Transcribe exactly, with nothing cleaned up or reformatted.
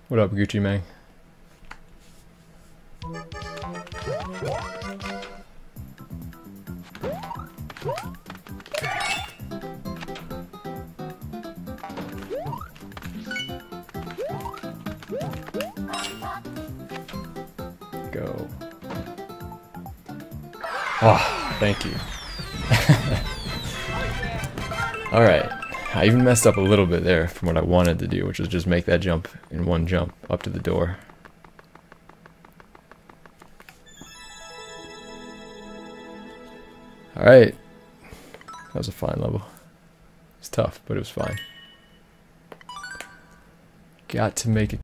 What up, Gucci Mane? Go. Oh, thank you. Alright. I even messed up a little bit there from what I wanted to do, which was just make that jump in one jump up to the door. Alright. That was a fine level. It's tough, but it was fine. Got to make it